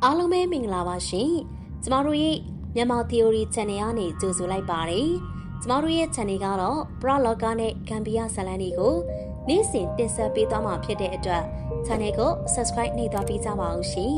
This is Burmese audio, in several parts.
အားလုံးပဲမင်္ဂလာပါရှင်ကျမတို့ရဲ့မြန်မာ theory channel ကနေကြိုဆိုလိုက်ပါတယ်ကျမတို့ရဲ့ channel ကတော့ပရလောကနဲ့ဂမ်ဘီယာဇာတ်လမ်းတွေကိုနေ့စဉ်တင်ဆက်ပေးသွားမှာဖြစ်တဲ့အတွက် channel ကို subscribe နှိပ်သွားပေးကြပါအောင်ရှင်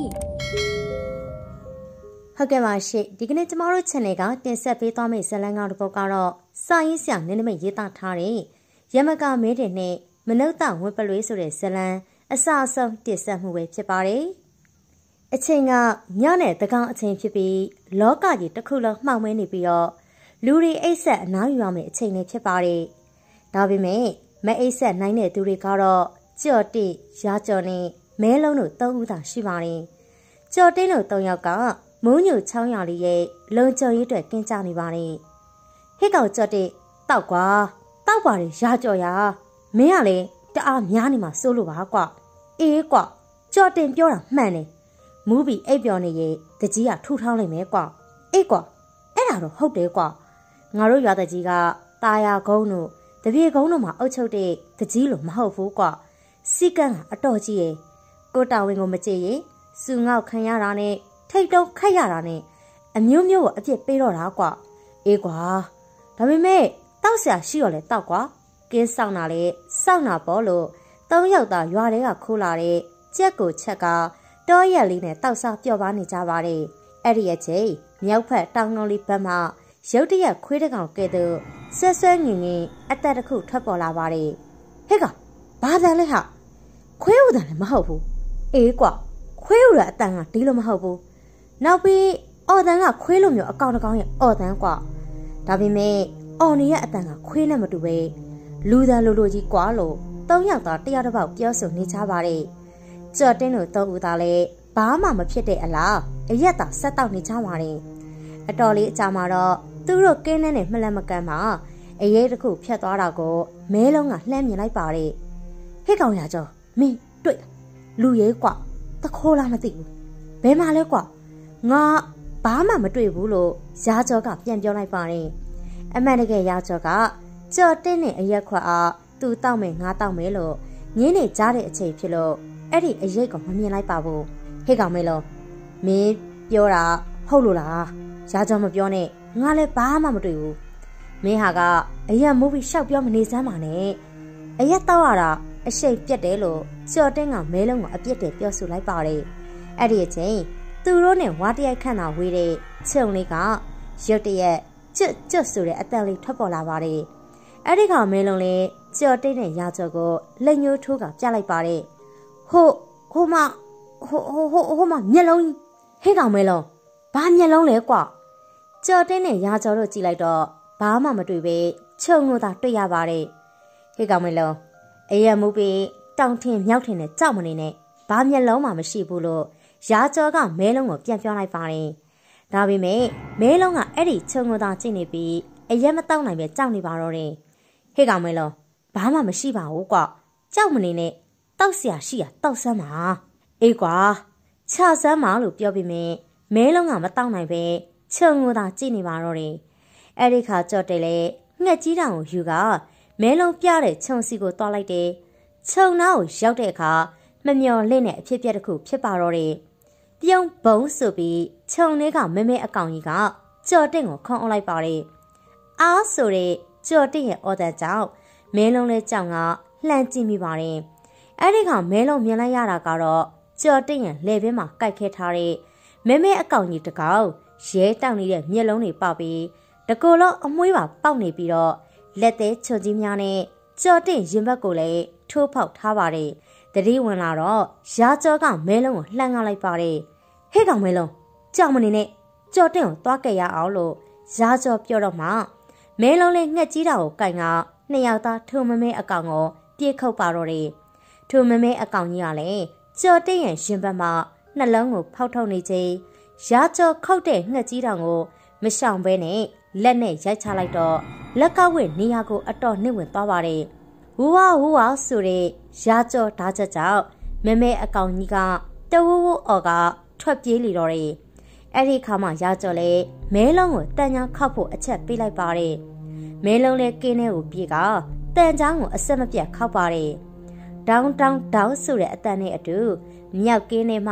ဟုတ်ကဲ့ပါရှင်ဒီကနေ့ကျမတို့ channel ကတင်ဆက်ပေးသွားမယ့်ဇာတ်လမ်းတစ်ပုဒ်ကတော့စာရေးဆရာနည်းနည်းရေးသားထားတဲ့ရမကမဲတဲ့နဲ့မနုဿဝင်းပလွေးဆိုတဲ့ဇာတ်လမ်းအစအဆုံးတင်ဆက်မှုပဲဖြစ်ပါတယ်အချိန်ကညနဲ့တကောင်အချိန်ဖြစ်ပြီးလောကကြီးတစ်ခုလုံးမှောင်မဲနေပြီးတော့လူတွေအိတ်ဆက်အနားယူရမယ့်အချိန်လေးဖြစ်ပါတယ်ဒါပေမဲ့မအိတ်ဆက်နိုင်တဲ့သူတွေကတော့ကြော်တိရာကြော်နဲ့မဲလုံးတို့၃ဦးသာရှိပါတယ်ကြော်တင်းတို့၃ယောက်ကမုံညိုချောင်းရလေးရဲ့လုံခြုံရေးအတွက်ကင်းကြနေပါတယ်ဟစ်ကောင်ကြော်တိတောက်ကွာတောက်ပါတယ်ရာကြော်ရာမင်းကလေတအားများနေမှာစိုးလို့ပါကွာအေးကွာကြော်တင်ပြောတာမှန်တယ်မူးပြီးအိပ်ပျော်နေရဲ့တကြီးကထူထောင်းလိုက်မယ်ကွာအေးကွာအဲ့ဒါတော့ဟုတ်တယ်ကွာငါတို့ရွာတကြီးကတာယာကုန်းတို့တပြေကုန်းတို့မှာအုပ်ချုပ်တဲ့တကြီးလို့မဟုတ်ဘူးကွာစီကန်းကအတော်ကြီးရဲ့ကိုတာဝန်ကိုမကြည့်ရင်စူငေါက်ခံရတာနဲ့ထိတ်တုံးခတ်ရတာနဲ့အမျိုးမျိုးကိုအပြစ်ပေးတော့တာကွာအေးကွာဒါပေမဲ့တောက်ဆရာရှိရလဲတောက်ကွာကင်းဆောင်တာလဲစောင့်တာပေါ့လို့၃ယောက်သားရွာထဲကခိုးလာတဲ့ကြက်ကိုချက်ကတောရက်လေးနဲ့တောက်စားပျော့ပါနေကြပါတယ်အဲ့ဒီအချိန်မြောက်ဖက်တောင်ကုန်းလေးဘက်မှရုတ်တရက်ခွေးတကောင်ကဲ့သို့ဆွဲဆွဲငင်ငင်အသက်တစ်ခုထွက်ပေါ်လာပါတယ်ဟဲ့ကဘာတန်လဲဟာခွေးဥတန်လည်းမဟုတ်ဘူးအေးကွာခွေးဥရအတန်ကဒီလိုမဟုတ်ဘူးနောက်ပြီးအော်တန်ကခွေးလိုမျိုးအကောင်တကောင်ရဲ့အော်တန်ကွာဒါပေမဲ့အော်နေရဲ့အတန်ကခွေးနဲ့မတူပဲလူတန်လိုလိုကြီးကွာလို့၃ယောက်သားတယောက်တစ်ပေါက်ပြောဆိုနေကြပါတယ်ကြော်တင်းတို့၃ဦးသားလည်းဘာမှမဖြစ်တဲ့အလားအရက်သာဆက်တောက်နေကြပါတယ်အတော်လေးအကြာမှာတော့သူတို့ကင်းနဲ့မလက်မကန်မှာအရေးတစ်ခုဖြတ်သွားတာကိုမဲလုံးကလှမ်းမြင်လိုက်ပါတယ်ဟစ်ကောင်ရကြောမင်းတွေ့လူရဲကွာတခိုးလားမသိဘူးဘယ်မှာလဲကွာငါဘာမှမတွေ့ဘူးလို့ရာကြောကပြန်ပြောလိုက်ပါတယ်အမှန်တကယ်ရာကြောကကြော်တင်းနဲ့အရက်ခွက်အားသူတောက်မယ်ငါတောက်မယ်လို့ညင်းနေကြတဲ့အချိန်ဖြစ်လို့အဲ့ဒီအရေးကမမြင်လိုက်ပါဘူးဟေ့ကောင်မေလုံးမင်းပြောတာဟုတ်လို့လားရာကြောမပြောနဲ့ငါလည်းဘာမှမတွေ့ဘူးမင်းဟာကအရက်မိုးပြီးရှောက်ပြောမနေစမ်းပါနဲ့အရက်တောက်ရတာအရှိတ်ပြက်တယ်လို့ကြော်တင်းကမဲလုံးကိုအပြစ်တယ်ပြောဆိုလိုက်ပါတယ်အဲ့ဒီအချိန်သူတို့နဲ့ဝါတရိုက်ခန့်တာဝေးတဲ့ချုံလေးကရုတ်တရက်ကျွတ်ဆိုတဲ့အတန်လေးထွက်ပေါ်လာပါတယ်အဲ့ဒီကမဲလုံးလေးကြော်တင်းနဲ့ရာကြောကိုလက်ညှိုးထိုးကပြလိုက်ပါတယ်ဟိုမမျက်လုံးဟဲ့ကောင်မဲလုံးဘာမျက်လုံးလဲကွာကြော်တင်းနဲ့ရာကြောတို့ကြည့်လိုက်တော့ဘာမှမတွေ့ပဲခြုံလို့သာတွေ့ရပါတယ်ဟဲ့ကောင်မဲလုံးအရက်မူပြီးတောင်ထင်မြောက်ထင်နဲ့ကြောက်မနေနဲ့ဘာမျက်လုံးမှမရှိဘူးလို့ရာကြောကမဲလုံးကိုပြန်ပြောလိုက်ပါတယ်ဒါပေမဲ့မဲလုံးကအဲ့ဒီခြုံလို့သာကြည့်နေပြီးအရက်မတောက်နိုင်ပဲကြောက်နေပါတော့တယ်ဟဲ့ကောင်မဲလုံးဘာမှမရှိပါဘူးကွာကြောက်မနေနဲ့တောက်ဆရာရှိရတောက်ဆမ်းပါအေးကွာခြာဆမ်းပါလို့ပြောပြီးမြင်မဲလုံးကမတောက်နိုင်ပဲခြုံကိုသာကြည့်နေပါတော့တယ်အဲ့ဒီခါကြော့တယ်လေငှက်ကြီးတောင်ကိုယူကမဲလုံးပြတဲ့ခြုံစီကိုတွားလိုက်တယ်ခြုံနာကိုရောက်တဲ့အခါမမျော်လင့်တဲ့အဖြစ်အပျက်တစ်ခုဖြစ်ပါတော့တယ်ပြုံးဘုံဆိုပြီးခြုံထဲကမဲမဲအကောင်ကြီးကကြော်တင့်ကိုခေါင်းအောင်လိုက်ပါတယ်အားဆိုတဲ့ကြော်တင့်ရဲ့အော်တဲ့ကြောင့်မဲလုံးလေးကြောင်ကလှမ်းကြည့်မိပါတယ်အဲ့ဒီကမဲလုံးမြင်လိုက်ရတာကတော့ကြော်တင့်ရဲ့လေဘင်းမှာကိုက်ခဲထားတဲ့မဲမဲအကောင်ကြီးတကောင်ရဲတောက်နေတဲ့မျက်လုံးတွေပေါက်ပြီးတကူလုံးအမွှေးပါပေါက်နေပြီးတော့လက်သေးချွန်ကြီးများနဲ့ကြော်တင့်ရင်ဘတ်ကိုလည်းထိုးဖောက်ထားပါတယ်တတိဝင်လာတော့ရာကြောကမဲလုံးကိုလှမ်းကားလိုက်ပါတယ်ဟဲ့ကောင်မဲလုံးကြောက်မနေနဲ့ကြော်တင့်ကိုသွားကြရအောင်လို့ရာကြောပြောတော့မှမဲလုံးလေးငှက်ကြီးတာကိုကိုင်ကနှစ်ယောက်သားထုံမဲမဲအကောင်ကိုပြေးခုတ်ပါတော့တယ်ထုံမဲမဲအကောင်ကြီးကလည်းကြော်တင့်ရဲ့ရင်ဘတ်မှာနှလုံးကိုဖောက်ထုတ်နေချိန်ရာကြောခောက်တဲ့ငှက်ကြီးတောင်ကိုမရှောင်ဘဲနဲ့လက်နဲ့ရိုက်ချလိုက်တော့လက်ကဝင့်နေရာကိုအတော်နှိမ့်ဝင်သွားပါတယ်ဝူဝါဆိုတဲ့ရာကြောဓာချက်ကြောင့်မဲမဲအကောင်ကြီးကတဝူဝအော်ကထွက်ပြေးလေတော့တယ်အဲ့ဒီခါမှရာကြောလဲမဲလုံးကိုတန်ချောင်းခောက်ဖို့အချက်ပေးလိုက်ပါတယ်မဲလုံးလဲကင်းထဲကိုပြေးကတန်ချောင်းကိုအဆက်မပြတ်ခောက်ပါတယ်ဒေါင်းဆိုတဲ့အတန်နဲ့အတူမြောက်ကင်းထဲမှ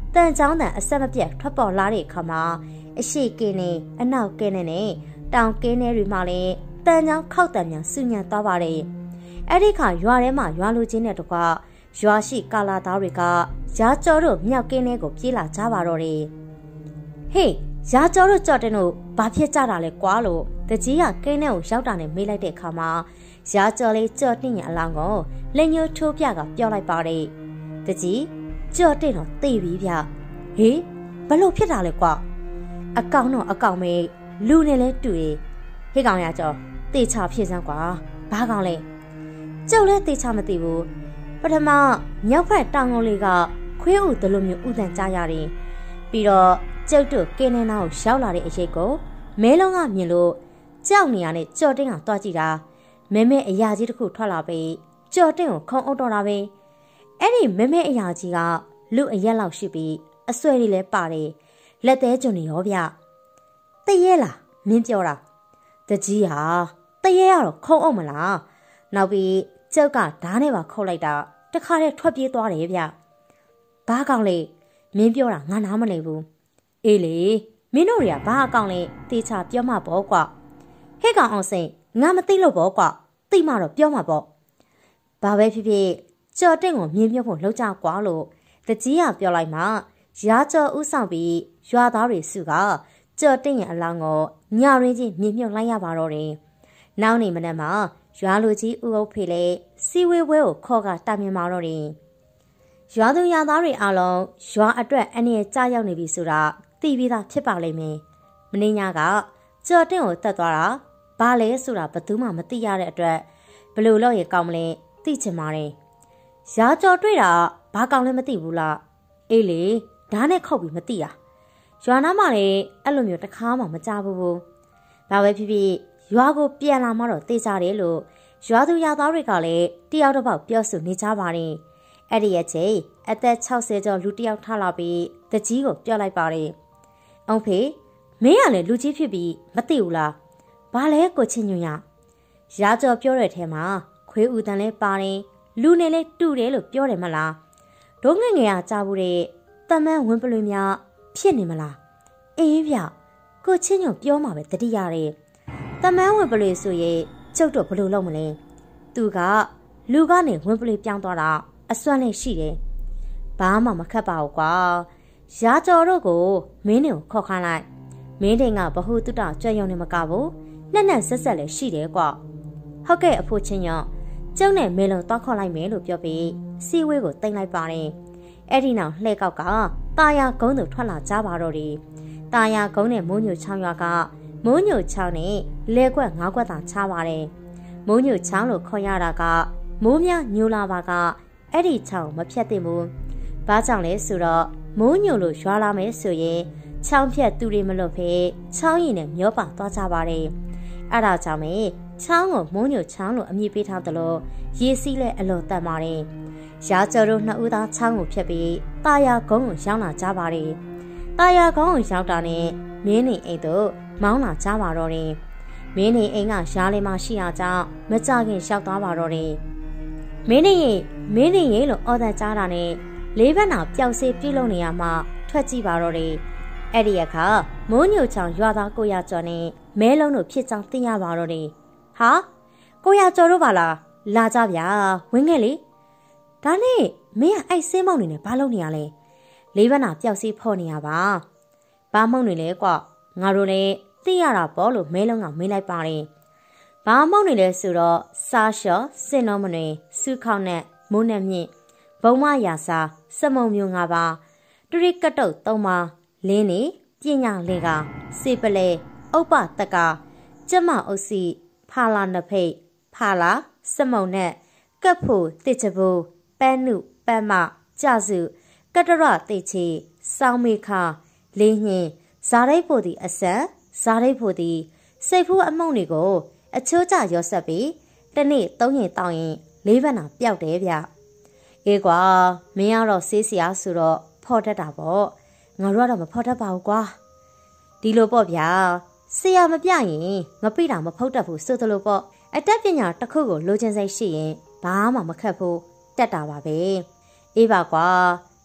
တန်ချောင်းတန်အဆက်မပြတ်ထွက်ပေါ်လာတဲ့အခါမှာအရှိကင်းနေအနောက်ကင်းနေနဲ့တောင်ကင်းနေတွေမှလည်းတန်ချောင်းခောက်တံမြန်ဆူညံသွားပါတယ်အဲ့ဒီခါရွာထဲမှာရွာလူချင်းတဲ့တကွရွာရှိကာလာသားတွေကရာကျော်တို့မြောက်ကင်းနေကိုပြေးလာကြပါတော့တယ်ဟေးရာကျော်တို့ကြော်တဲ့တို့ဘာဖြစ်ကြတာလဲကွာလို့တကြီးကကင်းနေကိုရောက်တာနဲ့မေးလိုက်တဲ့အခါမှာရာကျော်လေးကြော်တင်ရအလောင်းကိုလက်ညှိုးထိုးပြကပြောလိုက်ပါတယ်တကြီးကြော်တင်တော့သိပြီဗျဟေးဘလို့ဖြစ်တာလဲကွာအကောင်တော့အကောင်မေးလူနဲ့လဲတူတယ်ဟေးကောင်ရကျော်တေချာဖြစ်စမ်းကွာဘာကောင်လဲကျုပ်လည်းတေချာမသိဘူးပထမမြောက်ဖက်တောင်ကုန်းလေးကခွေးဥတလို့မျိုးဥတန်ကြရတယ်ပြီးတော့ကျုပ်တို့ကင်းနေနာကိုရောက်လာတဲ့အရေးကိုမဲလုံးကမြင်လို့ကြောက်နေရနဲ့ကြော်တင်းကတွားကြည့်တာမဲမဲအရာကြီးတစ်ခုထွက်လာပြီးကြော်တင်းကိုခုံအုပ်တော့တာပဲအဲ့ဒီမဲမဲအရာကြီးကလူအရက်လောက်ရှိပြီးအဆွဲတွေလည်းပါတယ်လက်သေးကျွန်းနေရောဗျတရဲလားမင်းပြောတာတကြီးဟာတရဲရတော့ခုံအုပ်မလားနောက်ပြီးကျုပ်ကဓားနဲ့ပါခုတ်လိုက်တာတခါတည်းထွက်ပြေးသွားတယ်ဗျဘာကောင်လဲမင်းပြောတာငါနားမလည်ဘူးအေးလေမင်းတို့တွေကဘာအကောင်လဲတေချာပြောမှာပေါ့ကွာဟဲ့ကောင်အောင်စိန်ငါမသိလို့ပေါ့ကွာသိမှတော့ပြောမှာပေါ့ဘာပဲဖြစ်ဖြစ်ကြော်တင့်ကိုမြင်းမြုပ်ဖို့လှုပ်ကြကွာလို့တကြီးကပြောလိုက်မှရာကျော်ဥဆောင်ပြီးရွာသားတွေစုကကြော်တင့်ရဲ့အလောင်းကိုညရင်းချင်းမြင်းမြုပ်လိုက်ရပါတော့တယ်နောက်နေမနက်မှာရွာလူကြီးဦးအုပ်ဖေလေစီဝေဝဲကိုခေါ်ကတာမြင်မာတော့တယ်ရွာသူရွာသားတွေအားလုံးရွာအတွက်အနေနဲ့ကြားရောက်နေပြီဆိုတာသိပြီးသားဖြစ်ပါလိမ့်မယ်မင်းညာကကြော်တင့်ကိုတက်သွားတာဘာလဲဆိုတာဘယ်သူမှမသိရတဲ့အတွက်ဘယ်လိုလုပ်ရကောင်းမလဲသိချင်ပါတယ်ရာကျော်တွေ့တာဘာကောင်းလဲမသိဘူးလားအေးလေဓာတ်နဲ့ခုတ်ပြီးမသိတာရွာနားမှာလည်းအဲ့လိုမျိုးတစ်ခါမှမကြဘူးဘာပဲဖြစ်ဖြစ်ရွာကိုပြန်လာမှတော့သိကြတယ်လို့ရွာသူရွာသားတွေကလည်းတယောက်တစ်ပေါက်ပြောဆိုနေကြပါတယ်အဲ့ဒီရဲ့ချိန်အသက်60ကျော်လူတစ်ယောက်ထားလာပြီးတကြီးကိုပြောလိုက်ပါတယ်အောင်ဖေမင်းကလည်းလူကြီးဖြစ်ပြီးမသိဘူးလားဘာလဲကိုချင်းညွန့်ရာကျော်ပြောတဲ့ထဲမှာခွေးဦးတန်လဲပါတယ်လူနဲ့လဲတူတယ်လို့ပြောတယ်မလားဒုငငယ်ကကြားဘူးတဲ့တမန်ဝင်ပလွင်များဖြစ်နေမလားအေးဗျကိုချင်းညွန့်ပြောမှာပဲတတိရတယ်တမန်ဝင်ပလွင်ဆိုရင်ကျုပ်တို့ဘလို့လုပ်မလဲသူကလူကနေဝင်ပလွင်ပြောင်းသွားတာအစွမ်းနဲ့ရှိတယ်ဘာမှမခက်ပါဘူးကွာရာကျော်တို့ကိုမင်းတွေကိုခေါ်ခိုင်းလိုက်မင်းတွေကဘဟုတုတကြွရုံနဲ့မကဘူးနဲ့ဆက်ဆက်လည်းရှိတယ်ကွာဟုတ်ကဲ့အဖိုးချင်းညကျုံနဲ့မေလုံတောက်ခေါ်လိုက်မယ်လို့ပြောပြီးစီဝေးကိုတင်လိုက်ပါတယ်အဲ့ဒီနောက်လှဲကောက်ကတာယာကုန်းသူထွက်လာကြပါတော့တယ်တာယာကုန်းနဲ့မိုးညိုချောင်းရွာကမိုးညိုချောင်းနဲ့လဲကွက်9ကွက်သာချပါတယ်မိုးညိုချောင်းလို့ခေါ်ရတာကမိုးများညိုလာပါကအဲ့ဒီချောင်းမဖြတ်သင့်ဘူးဘာကြောင့်လဲဆိုတော့မိုးညိုလို့ရွာလာမယ်ဆိုရင်ချောင်းဖြတ်သူတွေမလွတ်ဖဲချောင်းရည်နဲ့မျောပါသွားကြပါတယ်အဲ့ဒါကြောင့်ပဲချောင်းကိုမိုးညိုချောင်းလို့အမည်ပေးထားသလိုရေစီးလဲအလွန်တန်ပါတယ်ရာကျော်တို့နှစ်ဦးသားချောင်းကိုဖြတ်ပြီးတာယာကုန်းကိုရောက်လာကြပါတယ်တာယာကုန်းကိုရောက်တာနဲ့မင်းနေအိမ်တို့မောင်းလာကြပါတော့တယ်မင်းနေအိမ်ကရှားလေးမှရှိရကြောင်းမကြခင်ရောက်သွားပါတော့တယ်မင်းနေရင်လို့အော်တန်ကြားတာနဲ့လေးဘက်နာပျောက်စေးပြုတ်လုံနေရမှထွက်ကြည့်ပါတော့တယ်အဲ့ဒီအခါမိုးညိုချောင်းရွာသား900ကျော်နဲ့မဲလုံးတို့ဖြစ်ကြောင်းသိရပါတော့တယ်ဟာ900ကျော်တို့ပါလားလာကြဗျာဝင်ခဲ့လေဒါနဲ့မင်းကအဲ့စင်းမောင်နေနဲ့ဘာလုပ်နေရလဲလေးဘက်နာပျောက်စေးဖော်နေရပါဘာမောင်နေလဲကွာငါတို့လည်းသိရတာပေါ့လို့မဲလုံးကမေးလိုက်ပါတယ်ဘာမောင်နေလဲဆိုတော့စားလျှော်စင်တော်မနေစုခေါက်နဲ့မိုးနဲ့မြင့်ဘုံမရာစာစမုံမျိုး5ပါးတရိကတုတ်3ပါးလင်းနေပညာလေကစေပလဲဥပ္ပတကကျမအုပ်စီဖာလာနဖိတ်ဖာလာစမုံနဲ့ကပ်ဖို့တစ်ချဘူပန်းနုပန်းမကြစုကတရတိချီစောင်းမေခလင်းညင်ဇာရိတ်ဖို့ဒီအစံဇာရိတ်ဖို့ဒီစိတ်ဖူးအမုံတွေကိုအချိုးကျရောဆက်ပြီးတနေ့3ရင်တောင်းရင်4ဘက်နာပျောက်တယ်ဗျအေးကွာမင်းကတော့ဆေးစရာဆိုတော့ဖော်တတ်တာပေါ့ငါတို့ကတော့မဖော်တတ်ပါဘူးကွာဒီလိုပေါ့ဗျာဆရာမပြရင်ငပိတာမဖုတ်တတ်ဘူးဆိုသလိုပေါ့အတတ်ပညာတစ်ခုကိုလိုချင်စိတ်ရှိရင်ဘာမှမခက်ဘူးတက်တာပါပဲအေးပါကွာ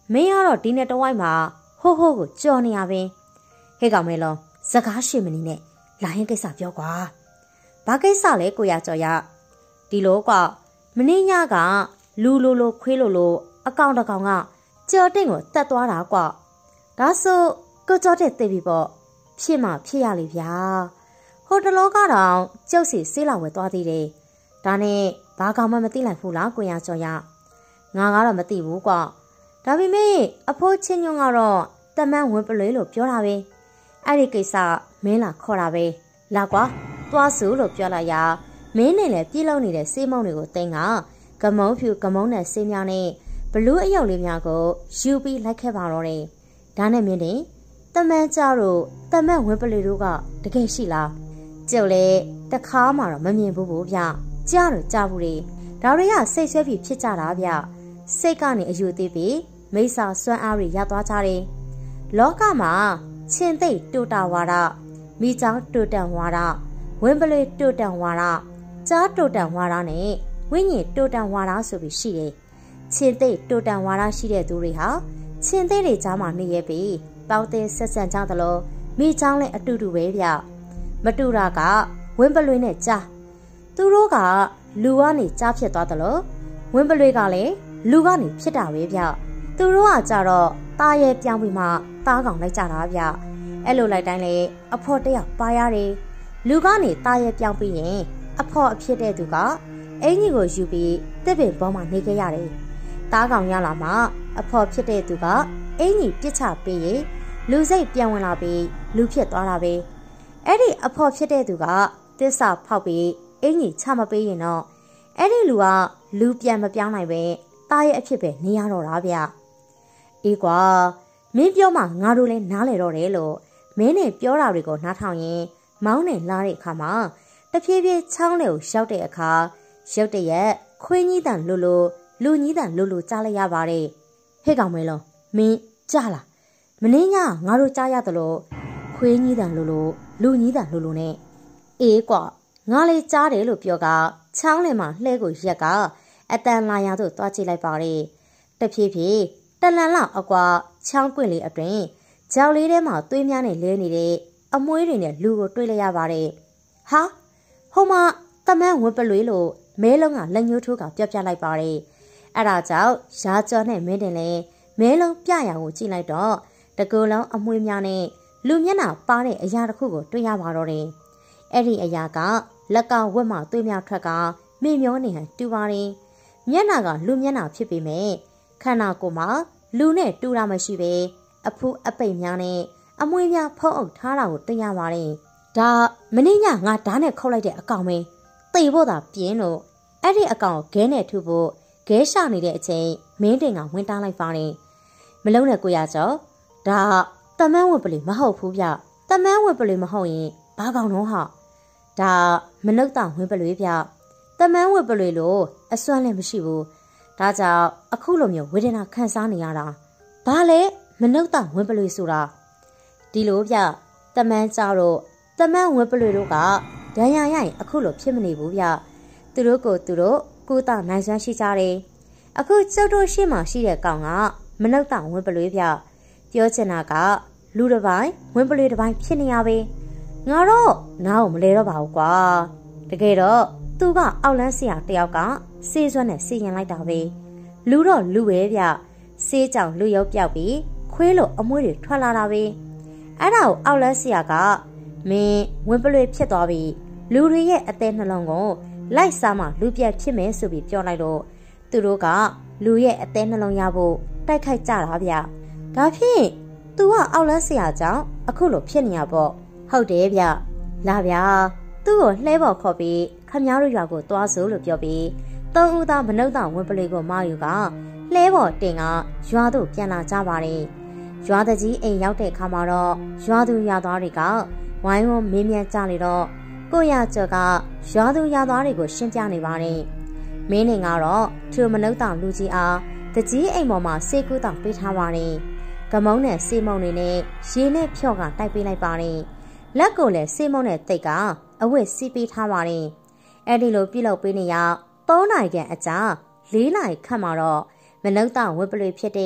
မင်းကတော့ဒီနဲ့တဝိုက်မှာဟိုးကိုကြော်နေရပင်ဟဲ့ကောင်မဲလုံးစကားရှိမနေနဲ့လာရင်ကိစ္စပြောကွာဘာကိစ္စလဲကိုရကျော်ရဒီလိုကွာမင်းညကလူလိုခွေးလိုအကောင်တကောင်ကကြော်တင့်ကိုတတ်သွားတာကွာဒါဆိုကိုကြော်တဲ့သိပြီပေါ့ဖြစ်မှဖြစ်ရလေဗျာဟိုတလောကတော့ကျုပ်စီဆေးလာဝယ်သွားသေးတယ်ဒါနဲ့ဘာကောင်မှမသိလိုက်ဘူးလားကိုရကျော်ရငါကတော့မသိဘူးကွာဒါပေမဲ့အဖိုးချင်းညွန့်ကတော့တမန်ဝင်ပလွေလို့ပြောတာပဲအဲ့ဒီကိစ္စမင်းလာခေါ်တာပဲလာကွာသွားစုလို့ပြောလိုက်ရမင်းနဲ့လည်းပြေးလုံးနေတဲ့ဆေးမုံတွေကိုတင်ကကမုံဖြူကမုံနဲ့ဆေးများနဲ့ဘလူးအယုတ်လေးများကိုယူပြီးလိုက်ခဲ့ပါတော့တယ်ဒါနဲ့မင်းတင်တမန်ကြတို့တမန်ဝင်ပလွေတို့ကတကယ်ရှိလားကျုပ်လည်းတခါမှတော့မမြင်ဘူးဗျကြားတော့ကြားဘူးလေဒါတွေကစိတ်ဆွဲပြီးဖြစ်ကြတာဗျစိတ်ကနေအယူသေးပြီးမိစ္ဆာစွမ်းအားတွေရသွားကြတယ်လောကမှာချင်းသိပ်တူတာဝါဒမိချောင်းတူတန်ဝါဒဝင်းပလွေတူတန်ဝါဒကြားတူတန်ဝါဒနဲ့ဝိညာဉ်တူတန်ဝါဒဆိုပြီးရှိတယ်ချင်းသိပ်တူတန်ဝါဒရှိတဲ့သူတွေဟာချင်းသိပ်တွေကြားမှာနေရပြီးပေါင်းတဲ့ဆက်ဆံကြသလိုမိချောင်းလည်းအတူတူပဲဗျမတူတာကဝင်းပလွေနဲ့ကြားသူတို့ကလူကနေကြားဖြစ်သွားသလိုဝင်းပလွေကလည်းလူကနေဖြစ်တာပဲဗျသူတို့ကကြတော့ตาရဲပြောင်းပြီးမှတားကောင်လိုက်ကြတာဗျအဲ့လိုလိုက်တိုင်းလေအဖော်တယောက်ပါရတယ်လူကနေตาရဲပြောင်းပြီးရင်အဖော်အဖြစ်တဲ့သူကအင်ကြီးကိုယူပြီးတစ်ပင်ပေါ်မှာနေခဲ့ရတယ်တားကောင်ရလာမှအဖော်ဖြစ်တဲ့သူကအင်ကြီးပြစ်ချပေးရင်လူစိတ်ပြန်ဝင်လာပြီးလူဖြစ်သွားတာပဲအဲ့ဒီအဖော်ဖြစ်တဲ့သူကသစ္စာဖောက်ပြီးအင်ကြီးချမပေးရင်တော့အဲ့ဒီလူကလူပြန်မပြောင်းနိုင်ပဲတားရဲ့အဖြစ်ပဲနေရတော့တာဗျအေးကွာမင်းပြောမှငါတို့လည်းနားလေတော့တယ်လို့မင်းနဲ့ပြောတာတွေကိုနားထောင်ရင်မောင်းနဲ့လာတဲ့အခါမှာတဖြည်းဖြည်းချောင်းတွေကိုရောက်တဲ့အခါရုတ်တရက်ခွေးကြီးတန်လူကြီးတန်ကြားလိုက်ရပါတယ်ဟဲ့ကောင်မဲလုံးမင်းကြားလားမင်းညငါတို့ကြားရသလိုခွေးကြီးတန်လူကြီးတန်နဲ့အေးကွာငါလေးကြားတယ်လို့ပြောကချောင်းလင်မှာလှဲကိုရက်ကအတန်လာရသို့သွားကြည့်လိုက်ပါတယ်တဖြည်းဖြည်းတလန်လောက်အကွာချောင်းပွင့်လေးအတွင်ဂျောက်လေးထဲမှာသွေးများနဲ့လဲနေတဲ့အမွှေးတွေနဲ့လူကိုတွေ့လိုက်ရပါတယ်ဟာဟိုမှာတမန်ဝင်ပလွေလို့မဲလုံးကလက်ညှိုးထိုးကပြောပြလိုက်ပါတယ်အဲ့ဒါကြောင့်ရာကျော်နဲ့မင်းတင်လဲမဲလုံးပြရအောင်ကြည့်လိုက်တော့တကူလုံးအမွှေးများနဲ့လူမျက်နှာပါတဲ့အရာတစ်ခုကိုတွေ့ရပါတော့တယ်အဲ့ဒီအရာကလက်ကဝက်မှသွေးများထွက်ကမိမျောနေဟန်တူပါတယ်မျက်နှာကလူမျက်နှာဖြစ်ပေမဲ့ခန္ဓာကိုယ်မှာလူနဲ့တူတာမရှိပဲအဖူးအပိတ်များနဲ့အမွှေးများဖုံးအုပ်ထားတာကိုတွေ့ရပါတယ်ဒါမင်းညငါဓာတ်နဲ့ခုတ်လိုက်တဲ့အကောင်ပဲသိဖို့သာပြင်းလို့အဲ့ဒီအကောင်ဂဲနဲ့ထုဖို့ဂဲရှာနေတဲ့အချိန်မင်းတင်ကဝင်တားလိုက်ပါတယ်မလုံးနဲ့ကိုရကျော်ဒါတမန်းဝက်ပလီမဟုတ်ဘူးဗျတမန်းဝက်ပလီမဟုတ်ရင်ဘာကောင်တော့ဟာဒါမနုဿဝင်ပလွေဗျတမန်းဝက်ပလွေလို့အစွမ်းလည်းမရှိဘူးဒါကြောင့်အခုလိုမျိုးဝေဒနာခံစားနေရတာဘာလဲမနုဿဝင်ပလွေဆိုတာဒီလိုဗျတမန်းကြတော့တမန်းဝင်ပလွေတို့ကဒဏ်ရာရရင်အခုလိုဖြစ်မနေဘူးဗျသူတို့ကိုကိုတာနိုင်စွမ်းရှိကြတယ်အခုကျုပ်တို့ရှေ့မှာရှိတဲ့ကောင်ကမနုဿဝင်ပလွေဗျပြောချင်တာကလူတစ်ပိုင်းဝင်ပလွေတစ်ပိုင်းဖြစ်နေရပဲငါတော့နားကိုမလဲတော့ပါဘူးကွာတကယ်တော့သူကအောက်လန်းဆရာတယောက်ကစေးစွမ်းနဲ့စီရင်လိုက်တာပဲလူတော့လူပဲဗျစေးကြောင်လူရုပ်ပြောက်ပြီးခွေးလိုအမွှေးတွေထွက်လာတာပဲအဲ့ဒါကိုအောက်လန်းဆရာကမင်းဝင်ပလွေဖြစ်သွားပြီလူတွေရဲ့အသေးနှလုံးကိုလိုက်စားမှလူပြတ်ဖြစ်မယ်ဆိုပြီးပြောလိုက်တော့သူတို့ကလူရဲ့အသေးနှလုံးရဖို့တိုက်ခိုက်ကြတာဗျဒါဖြင့်သူကအောက်လန်းဆရာကြောင့်အခုလိုဖြစ်နေရပေါ့ဟုတ်တယ်ဗျလာဗျာသူ့ကိုလှဲပေါ်ခေါ်ပြီးခမည်းတော်ရွာကိုသွားစို့လို့ပြောပြီးသုံးဦးသားမနုဿဝင်ပလွေကိုမာယူကလှဲပေါ်တင်ကရွာသို့ပြန်လာကြပါတယ်ရွာတကြီးအိမ်ရောက်တဲ့အခါမှာတော့ရွာသူရွာသားတွေကဝိုင်းဝန်းမေးမြန်းကြလေတော့ကိုရကျော်ကရွာသူရွာသားတွေကိုရှင်းပြနေပါတယ်မင်းနေကတော့ထူမနုဿလူကြီးအားတကြီးအိမ်ပေါ်မှာစေကူးတောင်ပေးထားပါတယ်ကမုံနဲ့စေမုံတွေနဲ့ရေနဲ့ဖြော့ကတိုက်ပေးလိုက်ပါတယ်လက်ကိုလည်းစေမုံနဲ့တိတ်ကအဝတ်စီးပေးထားပါတယ်အဲ့ဒီလိုပြုလုပ်ပေးနေရ3 နာရီခန့်အကြာ4 နာရီခန့်မှာတော့မနုဿဝက်ပလွေဖြစ်တဲ့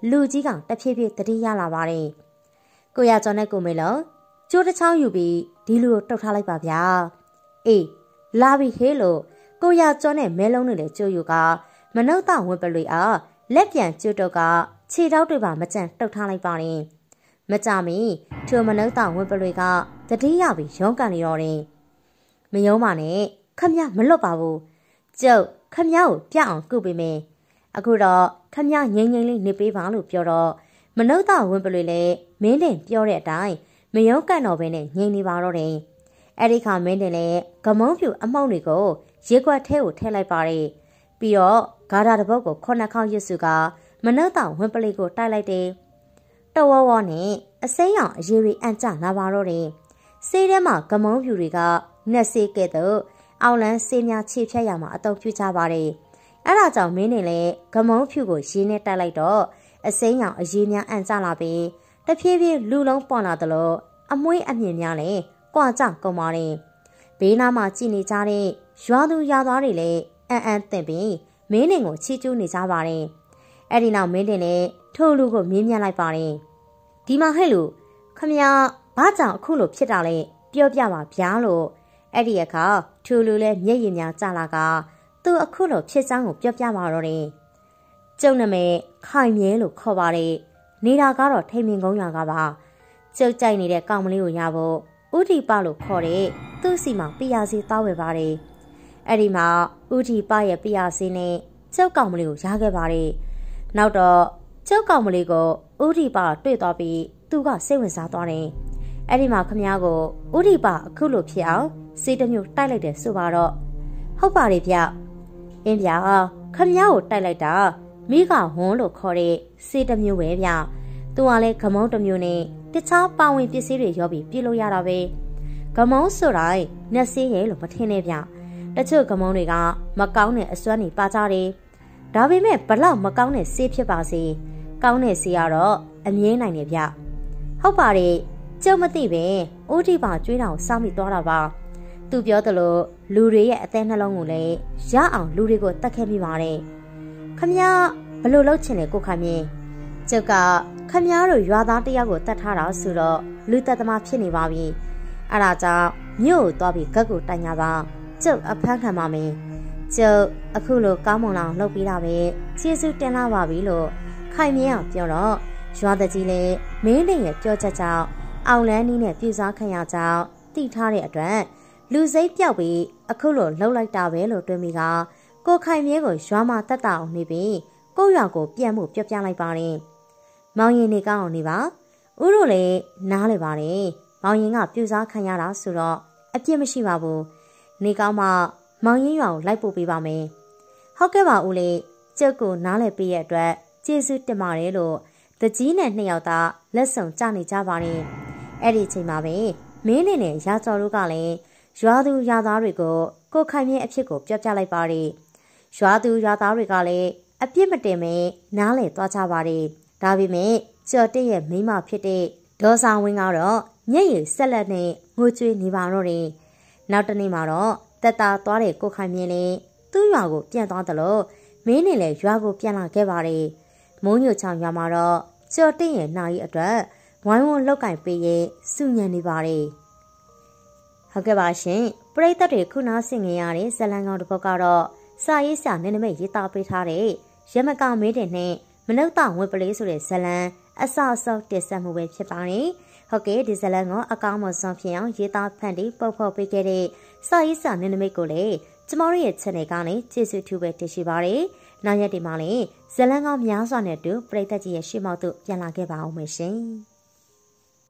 လူကြီးကတဖြည်းဖြည်းတတိရလာပါတယ်။ကိုရကျော်နဲ့ကိုမေလုံးကျိုးတစ်ချောင်းယူပြီးဒီလူကိုတုတ်ထားလိုက်ပါဗျာ။အေးလာပြီဟေးလို့ကိုရကျော်နဲ့မဲလုံးနဲ့လည်းကျိုးယူကမနှုတ်တော့ဝင်ပလွေအားလက်ပြန်ကျိုးတော့ကခြေထောက်တွေပါမကြံတုတ်ထားလိုက်ပါတယ်။မကြမီထိုမနှုတ်တော့ဝင်ပလွေကတတိယပြီးရုံးကန်နေတော့တယ်။မယုံပါနဲ့ခမမလွတ်ပါဘူး။ကျုပ်ခမကိုပြအောင်ကုပေးမယ်။အခုတော့ခမငိမ့်ငိမ့်လေးနေပေးပါလို့ပြောတော့မနှုတ်တော့ဝင်ပလွေလည်းမင်းတင်ပြောတဲ့အတိုင်းမယုံကန်တော့ဘဲနဲ့ငိမ့်နေပါတော့တယ်။အဲ့ဒီခါမင်းတင်လည်းဂမုံးပြူအမောက်တွေကိုရေခွက်ထဲကိုထည့်လိုက်ပါတယ်။ပြီးတော့ဂါဒါတပုတ်ကို9ခေါက်ရစ်စုကမနှုတ်တော့ဝင်ပလွေကိုတိုက်လိုက်တယ်။တဝဝနဲ့အစိမ်းအောင်အရေးကြီးအန်ကျလာပါတော့တယ်။ဆေးထဲမှာဂမုံးပြူတွေကနှက်ဆေးကဲ့သို့အောက်လန်းဆေးများခြေဖြတ်ရမှာအတော့ပြုကြပါတယ်။အဲ့ဒါကြောင့်မင်းနေလေဂမုံးဖြူကိုရေနဲ့တိုက်လိုက်တော့အစိမ်းရောင်အရေးများအန်ကျလာပြီးတဖြည်းဖြည်းလူလုံးပွန်လာသလိုအမွှေးအမြင့်များလည်းကွာကြကုန်ပါတယ်။ဘေးနားမှာကြည်နေကြတဲ့ရွာသူရွာသားတွေလည်းအန်သင့်ပြီးမင်းနေကိုချီကျူးနေကြပါတယ်။အဲ့ဒီနောက်မင်းတင်လည်းထိုလူကိုမြင်းမြတ်လိုက်ပါတယ်။ဒီမှာဟဲ့လူခမရဘာကြောင့်အခုလိုဖြစ်တာလဲပြောပြပါဗျာလို့အဲ့ဒီအခါထူလူလည်းမျက်ရည်များကျလာကသူအခုလိုဖြစ်စမ်းကိုပြောပြပါတော့တယ်။ကျုပ်နာမည်ခိုင်မြဲလို့ခေါ်ပါတယ်။နေတာကတော့ထိန်မြင်ကုန်းရွာကပါ။ကျုပ်ကြိုက်နေတဲ့ကောင်မလေးကိုရဖို့ဥတီပလို့ခေါ်တဲ့သူ့စီမှာပြရစီတောက်ဝယ်ပါတယ်။အဲ့ဒီမှာဥတီပရဲ့ပြရစီနဲ့ကျုပ်ကောင်မလေးကိုရခဲ့ပါတယ်။နောက်တော့ကျုပ်ကောင်မလေးကိုဥတီပတွေ့သွားပြီးသူကစိတ်ဝင်စားသွားတယ်။အဲ့ဒီမှာခမ ्या ကိုဥတီပအခုလိုဖြစ်အောင်စေးတစ်မျိုးတိုက်လိုက်တယ်ဆိုပါတော့ဟုတ်ပါတယ်ဗျအင်းဗျာခမ ्या ကိုတိုက်လိုက်တာမိကဝန်းလို့ခေါ်တဲ့စေးတစ်မျိုးပဲဗျသူကလည်းဂမုံတစ်မျိုးနဲ့တခြားပါဝင်ပစ္စည်းတွေရောပြီးပြလို့ရတာပဲဂမုံဆိုတိုင်းနှက်ဆေးရဲ့လို့မထင်နဲ့ဗျတချို့ဂမုံတွေကမကောင်းတဲ့အစွမ်းတွေပါကြတယ်ဒါပေမဲ့ဘလောက်မကောင်းတဲ့ဆေးဖြစ်ပါစေကောင်းတဲ့ဆေးကတော့အမြဲနိုင်တယ်ဗျဟုတ်ပါတယ်ကျုပ်မသိပဲအိုးဒီပါကျွေးတာကိုစောင့်မိသွားတာပါသူပြောသလိုလူတွေရဲ့အသက်နှလုံးကိုလည်းရအောင်လူတွေကိုတတ်ခဲ့မိပါတယ်ခမ ्या ဘလို့လုပ်ချင်လဲကိုခိုင်မြင်ကျုပ်ကခမ ्या တို့ရွာသားတယောက်ကိုတတ်ထားတာဆိုတော့လူသက်သမားဖြစ်နေပါပြီအဲ့ဒါကြောင့်မြို့ကိုသွားပြီးဂတ်ကိုတိုင်ကြပါကျုပ်အဖမ်းခံပါမယ်ကျုပ်အခုလိုကောင်းမွန်လောင်လုပ်ပြီးတာပဲကျေးဇူးတင်လာပါပြီလို့ခိုင်မြင်အောင်ပြောတော့ရွာတကြီးလည်းမင်းတင်ရဲ့ပြောချက်ကြောင့်အောင်လန်းနီးနဲ့ပြူစားခံရကြောင်းတိထားတဲ့အတွက်လူစိတ်ပြောက်ပြီးအခုလိုလှုပ်လိုက်တာပဲလို့တွေးမိကကိုခိုင်မြဲကိုရွာမှာတက်တာအောင်နေပြီးကိုရွာကိုပြန်မှုပြောပြလိုက်ပါတယ်။မောင်ရင်နေကောင်းအောင်နေပါ။ဦးတို့လည်းနားလေပါတယ်။မောင်ရင်ကပြူစားခံရတာဆိုတော့အပြစ်မရှိပါဘူး။နေကောင်းမှမောင်ရင်ရွာကိုလိုက်ပို့ပေးပါမယ်။ဟုတ်ကဲ့ပါဦးလေးကျုပ်ကိုနားလေပေးရတဲ့အတွက်ကျေးဇူးတင်ပါတယ်လို့တကြီးနဲ့နှစ်ယောက်သားလက်ဆောင်ကြနေကြပါတယ်။အဲ့ဒီချိန်မှာပဲမင်းနဲ့ရာကျော်တို့ကလည်းရွာသူရွာသားတွေကိုကိုခိုင်မြဲအဖြစ်ကိုပြောပြလိုက်ပါတယ်။ရွာသူရွာသားတွေကလည်းအပြစ်မတင်မဲနားလည်သွားကြပါတယ်။ဒါပေမဲ့ကျော်တက်ရဲ့မိန်းမဖြစ်တဲ့ဒေါ်ဆောင်ဝင်းကတော့မျက်ရည်ဆက်လက်နဲ့ငိုကြွေးနေပါတော့တယ်။နောက်တနေ့မှာတော့တက်တာသွားတဲ့ကိုခိုင်မြဲလည်းသူ့ရွာကိုပြန်သွားတယ်လို့မင်းနဲ့လည်းရွာကိုပြန်လာခဲ့ပါတယ်။မိုးညိုချောင်ရွာမှာတော့ကျော်တက်ရဲ့နာရီအတွက်ဝိုင်းဝန်းလောက်ကင်ပေးရဲ့စုညံနေပါတယ်။ဟုတ်ကဲ့ပါရှင်ပရိသတ်တွေခုနာဆင်ငင်ရတဲ့ဇလံကောင်တစ်ပုဒ်ကတော့စာရေးဆရာနင်းနမိတ်ရေးသားပေးထားတဲ့ရမကမေးတဲ့နဲ့မနုဿဝင်ပလေးဆိုတဲ့ဇလံအစအစောတင်ဆက်မှုပဲဖြစ်ပါတယ်။ဟုတ်ကဲ့ဒီဇလံကိုအကောင်းမွန်ဆုံးဖြစ်အောင်ရေးသားဖန်တီးပုတ်ဖော်ပေးခဲ့တဲ့စာရေးဆရာနင်းနမိတ်ကိုလည်းကျမတို့ရဲ့ channel ကနေကျေးဇူးထူးပဲတင်ရှိပါတယ်။နောက်ရက်ဒီမှာလည်းဇလံကောင်များစွာနဲ့တူပရိသတ်ကြီးရဲ့ရှေ့မောက်သို့ပြန်လာခဲ့ပါအောင်မယ်ရှင်။